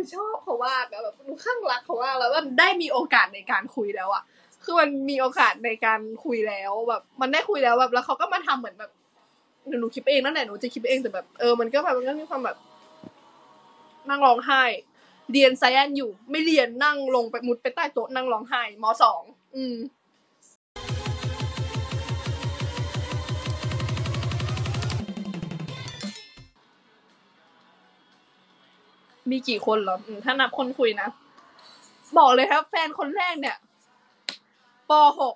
ชอบเขามากแบบหนูข้างรักเขามากแล้วมันได้มีโอกาสในการคุยแล้วอะคือมันมีโอกาสในการคุยแล้วแบบมันได้คุยแล้วแบบแล้วเขาก็มาทำเหมือนแบบหนูคิดเองนั่นแหละหนูจะคิดเองแต่แบบมันก็แบบมันก็มีความแบบนั่งร้องไห้เรียนไซแอนอยู่ไม่เรียนนั่งลงไปมุดไปใต้โต๊ะนั่งร้องไห้ม.2 มีกี่คนเหรอถ้านับคนคุยนะบอกเลยครับแฟนคนแรกเนี่ยป.6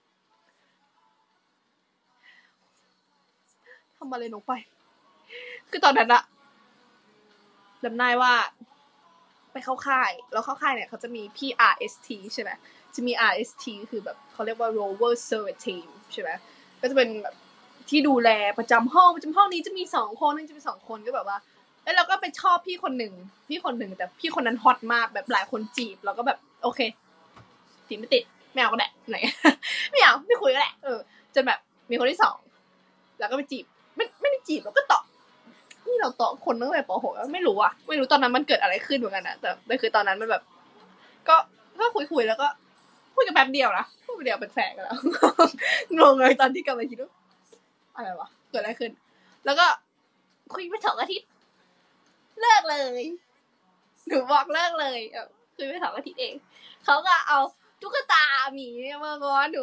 ทำอะไรลงไปคือตอนนั้นอะจำได้ว่าไปเข้าค่ายแล้วเข้าค่ายเนี่ยเขาจะมีพี่ RST ใช่ไหมจะมี RST คือแบบเขาเรียกว่า Rover Service Team ใช่ไหมก็จะเป็นแบบที่ดูแลประจำห้องนี้จะมี2คนนึงจะมี2คนก็แบบว่าแล้วเราก็ไปชอบพี่คนหนึ่งแต่พี่คนนั้นฮอตมากแบบหลายคนจีบเราก็แบบโอเคจีบไม่ติดไม่เอาก็ได้ไหน ไม่เอาไม่คุยก็ได้จนแบบมีคนที่2แล้วก็ไปจีบไม่ได้จีบเราก็ตอบนี่เราต่อคนตั้งแต่ป.6 ไม่รู้ตอนนั้นมันเกิดอะไรขึ้นเหมือนกันนะแต่คือตอนนั้นมันแบบก็คุยแล้วก็คุยกันแป๊บเดียวนะพูดไปเดียวเป็นแฟนกันแล้วงงเลยตอนที่กลับมาคิดว่าอะไรวะเกิดอะไรขึ้นแล้วก็คุยไป2 อาทิตย์เลิกเลยหนูบอกเลิกเลยคุยไป2 อาทิตย์เองเขาก็เอาตุ๊กตาหมีมาง้อหนู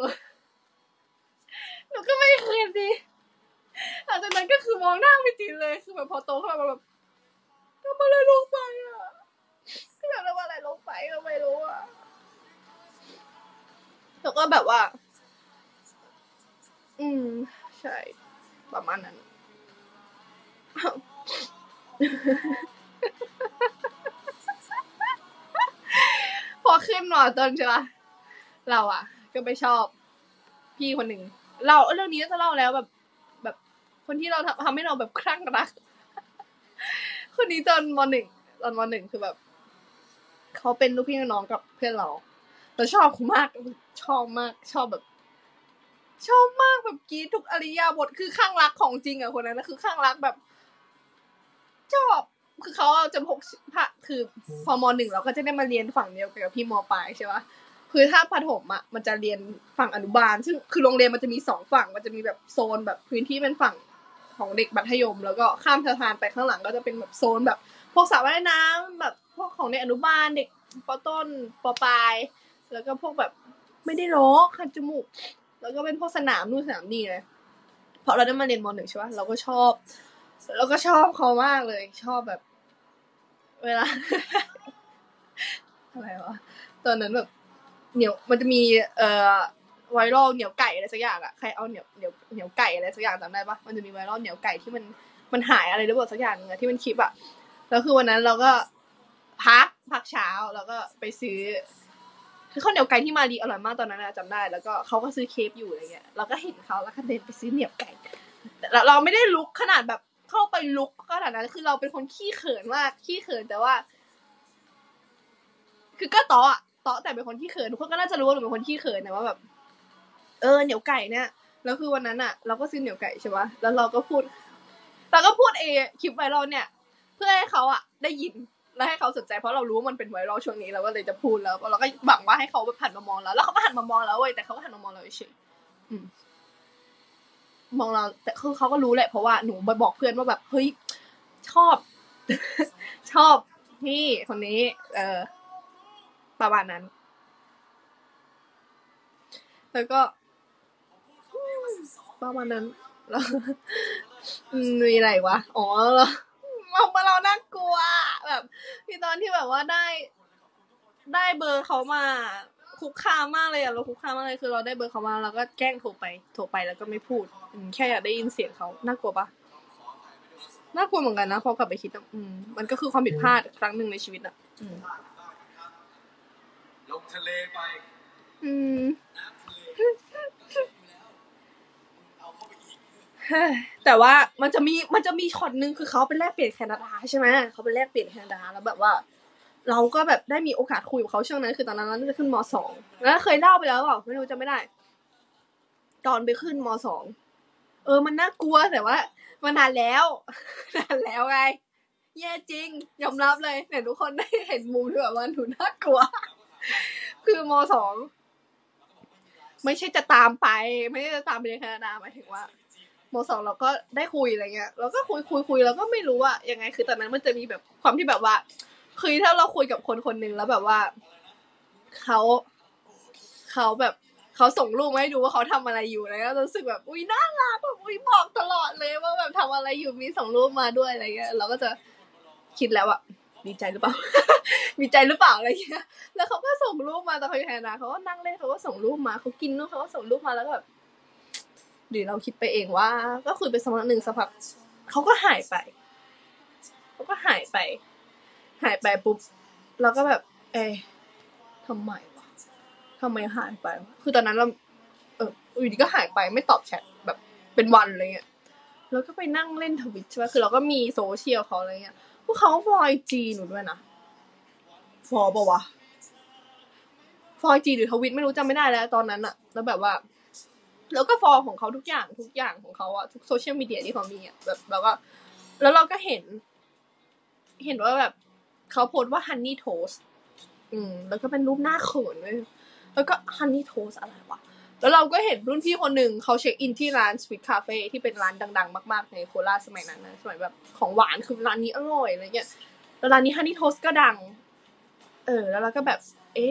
ก็ไม่คืนดีหลังจากนั้นก็คือมองหน้าไม่ติดเลยคือแบบพอโตขึ้นมาแบบทำอะไรลงไปพี่ทำอะไรลงไปก็ไม่รู้แล้วก็แบบว่าใช่ประมาณนั้นพอขึ้นม.ต้นใช่ปะเราก็ไปชอบพี่คนหนึ่งเรื่องนี้จะเล่าแล้วแบบคนที่เราทำให้เราแบบคลั่งรักคนนี้ตอนม.1คือแบบเขาเป็นลูกพี่น้องกับเพื่อนเราชอบเขามากชอบมากชอบแบบกรี๊ดทุกอริยาบทคือข้างรักของจริงคนนั้นคือข้างรักแบบชอบคือเขาจะพกผ้าคือพอม.1เราก็จะได้มาเรียนฝั่งเดียวกับพี่ม.ปลายใช่ปะคือถ้าประถมมันจะเรียนฝั่งอนุบาลซึ่งคือโรงเรียนมันจะมี2ฝั่งมันจะมีแบบโซนแบบพื้นที่เป็นฝั่งของเด็กมัธยมแล้วก็ข้ามสะพานไปข้างหลังก็จะเป็นแบบโซนแบบพวกสระว่ายน้ำแบบพวกของเด็กอนุบาลเด็กป.ต้นป.ปลายแล้วก็พวกแบบไม่ได้ร้องคันจมูกแล้วก็เป็นพวกสนามนู่นสนามนี่เลยพอเราได้มาเรียนม.1ใช่ปะเราก็ชอบเขามากเลยชอบแบบเวลา อะไรวะตอนนั้นแบบเหนียวมันจะมีไวรัลเหนียวไก่อะไรสักอย่างใครเอาเหนียวไก่อะไรสักอย่างจำได้ปะมันจะมีไวรัลเหนียวไก่ที่มันหายอะไรหรือเปล่าสักอย่างนึงที่มันคลิปแล้วคือวันนั้นเราก็พักเช้าแล้วก็ไปซื้อคือข้าวเหนียวไก่ที่มารีอร่อยมากตอนนั้นจำได้แล้วก็เขาก็ซื้อเคฟอยู่อะไรเงี้ยเราก็เห็นเขาแล้วก็เดินไปซื้อเหนียวไก่เราไม่ได้ลุกขนาดแบบเข้าไปลุกขนาดนั้นคือเราเป็นคนขี้เขินมากขี้เขินแต่ว่าคือก็ต่อแต่เป็นคนขี้เขินทุกคนก็น่าจะรู้ว่าหนูเป็นคนขี้เขินนะว่าแบบเหนียวไก่เนี่ยแล้วคือวันนั้นเราก็ซื้อเหนียวไก่ใช่ปะแล้วเราก็พูดคลิปไวรัลเนี่ยเพื่อให้เขาได้ยินแล้วให้เขาสนใจเพราะเรารู้ว่ามันเป็นไวรัลช่วงนี้เราก็เลยจะพูดแล้วเราก็หวังว่าให้เขาแบบหันมามองแล้วเขาก็หันมามองแล้วเว้ยแต่เขาก็หันมามองเราเฉยมองเราแต่คือเขาก็รู้แหละเพราะว่าหนูไปบอกเพื่อนว่าแบบเฮ้ยชอบพี่คนนี้ประมาณนั้นแล้วก็ประมาณนั้นแล้วมีอะไรวะอ๋อเราน่ากลัวแบบที่ตอนที่แบบว่าได้เบอร์เขามาคุกคามมากเลยเราคุกคามมากเลยคือเราได้เบอร์เขามาเราก็แกล้งโทรไปแล้วก็ไม่พูดแค่อยากได้ยินเสียงเขาน่ากลัวปะน่ากลัวเหมือนกันนะพอกลับไปคิดมันก็คือความผิดพลาดครั้งหนึ่งในชีวิตลงทะเลไปแต่ว่ามันจะมีช็อตนึงคือเขาไปแลกเปลี่ยนแคนาดาใช่ไหมเขาไปแลกเปลี่ยนแคนาดาแล้วแบบว่าเราก็แบบได้มีโอกาสคุยกับเขาช่วงนั้นคือตอนนั้นเราจะขึ้นม.2แล้วเคยเล่าไปแล้วเปล่าไม่รู้จำไม่ได้ตอนไปขึ้นม.2มันน่ากลัวแต่ว่ามันนานแล้วไงแย่จริงยอมรับเลยเนี่ยทุกคนได้เห็นมุมที่แบบว่าหนูน่ากลัวคือม.2 ไม่ใช่จะตามไปไม่ใช่จะตามไปในแคนาดาหมายถึงว่าม.2 เราก็ได้คุยอะไรเงี้ยเราก็คุยแล้วก็ไม่รู้ว่ายังไงคือตอนนั้นมันจะมีแบบความที่แบบว่าคือถ้าเราคุยกับคนนึงแล้วแบบว่าเขาแบบเขาส่งรูปมาให้ดูว่าเขาทำอะไรอยู่แล้วก็รู้สึกแบบอุ๊ยน่ารักแบบอุ๊ยบอกตลอดเลยว่าแบบทำอะไรอยู่มีส่งรูปมาด้วยอะไรเงี้ยเราก็จะคิดแล้วอะดีใจหรือเปล่า มีใจหรือเปล่าอะไรเงี้ยแล้วเขาก็ส่งรูปมาตอนเขาอยู่แคนาดาเขาก็นั่งเล่นเขาก็ส่งรูปมาเขากินนู่นเขาก็ส่งรูปมาแล้วก็แบบหรือเราคิดไปเองว่าก็คุยไปสักพักนึงสักพักเขาก็หายไปปุ๊บเราก็แบบทำไมหายไปคือตอนนั้นเราอยู่ดีก็หายไปไม่ตอบแชทแบบเป็นวันอะไรเงี้ยแล้วก็ไปนั่งเล่นทวิตใช่ป่ะคือเราก็มีโซเชียลเขาอะไรเงี้ยพวกเขาฟอล IG หนูด้วยนะฟอลป่ะวะฟอล IG หรือทวิตไม่รู้จำไม่ได้แล้วตอนนั้นอะแล้วแบบว่าแล้วก็ฟอลของเขาทุกอย่างของเขาอะทุกโซเชียลมีเดียที่เขามีอะแบบว่าแล้วเราก็เห็นว่าแบบเขาโพสต์ว่า Honey Toast แล้วก็เป็นรูปหน้าเขินเลยแล้วก็ Honey Toast อะไรวะแล้วเราก็เห็นรุ่นพี่คนหนึ่งเขาเช็คอินที่ร้าน Sweet Cafe ที่เป็นร้านดังๆมากๆในโคราชสมัยนั้นนะสมัยแบบของหวานคือร้านนี้อร่อยอะไรเงี้ยแล้วร้านนี้ Honey Toast ก็ดังแล้วเราก็แบบ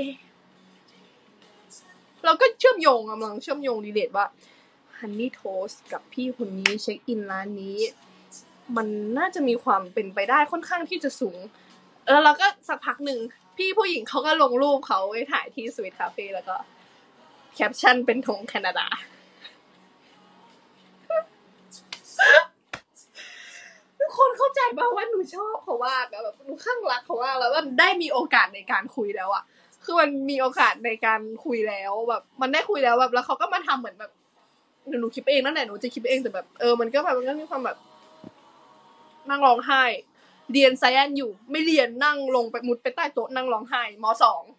เราก็เชื่อมโยงกำลังเชื่อมโยงรีเลทว่า Honey Toast กับพี่คนนี้เช็คอินร้านนี้มันน่าจะมีความเป็นไปได้ค่อนข้างที่จะสูงแล้วเราก็สักพักนึงพี่ผู้หญิงเขาก็ลงรูปเขาไปถ่ายที่ Sweet Cafe แล้วก็แคปชั่นเป็นธงแคนาดาทุกคนเข้าใจป่ะว่าหนูชอบเขามากแบบหนูข้างรักเขามากแล้วมันได้มีโอกาสในการคุยแล้วอะคือมันมีโอกาสในการคุยแล้วแบบมันได้คุยแล้วแบบแล้วเขาก็มาทำเหมือนแบบหนูคิดเองนั่นแหละหนูจะคิดเองแต่แบบมันก็มีความแบบนั่งร้องไห้เรียนไซแอนอยู่ไม่เรียนนั่งลงไปมุดไปใต้โต๊ะนั่งร้องไห้ม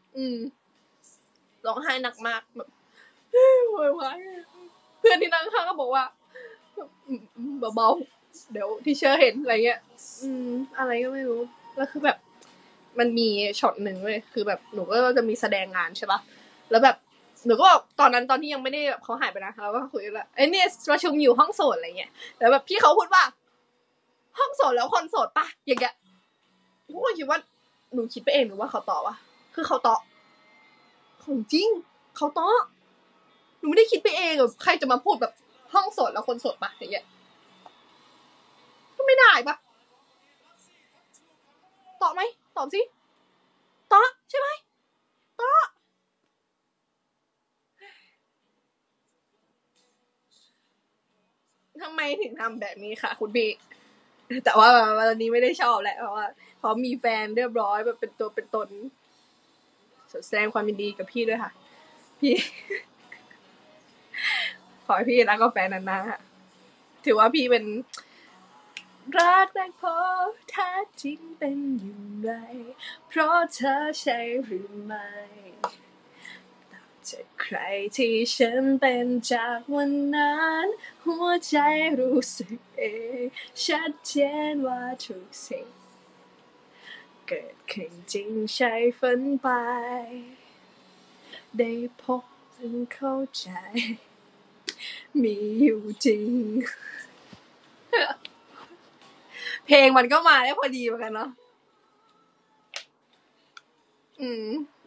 .2 ร้องไห้หนักมากแบบโวยวายเพื่อนที่นั่งข้างก็บอกว่าเบาๆเดี๋ยวที่เชื่อเห็นอะไรเงี้ยอะไรก็ไม่รู้แล้วคือแบบมันมีช็อตนึงเว้ยคือแบบหนูก็จะมีแสดงงานใช่ป่ะแล้วแบบหนูก็ตอนที่ยังไม่ได้แบบเขาหายไปนะเราก็คุยกันไอ้เนี่ยประชุมอยู่ห้องโสดอะไรเงี้ยแล้วแบบพี่เขาพูดว่าห้องโสดแล้วคนโสดป่ะอย่างเงี้ยหนูก็คิดว่าหนูคิดไปเองหรือว่าเขาตอบวะคือเขาตอบของจริงเขาตอบหนูไม่ได้คิดไปเองแบบใครจะมาพูดแบบห้องโสดแล้วคนโสดป่ะอย่างเงี้ยก็ไม่ได้ป่ะตอบไหมตอบสิตอบใช่ไหมตอบทำไมถึงทำแบบนี้ค่ะคุณพี่แต่ว่าวันนี้ไม่ได้ชอบแหละเพราะว่าเขามีแฟนเรียบร้อยแบบเป็นตัวเป็นตนแสดงความยินดีกับพี่ด้วยค่ะพี่ขอให้พี่รักกับแฟนนานๆค่ะถือว่าพี่เป็นรักแรกพบแท้จริงเป็นอย่างไรเพราะเธอใช่หรือไม่จากใครที่ฉันเป็นจากวันนั้นหัวใจรู้สึกเองชัดเจนว่าทุกสิ่งเกิดขึ้นจริงใช่ฝันไปได้พบจึงเข้าใจมีอยู่จริงเพลงมันก็มาได้พอดีเหมือนกันเนาะ